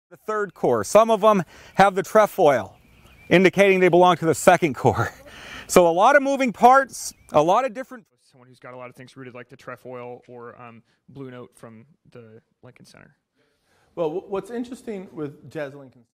The third core. Some of them have the trefoil, indicating they belong to the second core. So a lot of moving parts, a lot of different... Someone who's got a lot of things rooted, like the Trefoil or Blue Note from the Lincoln Center. Well, what's interesting with Jazz Lincoln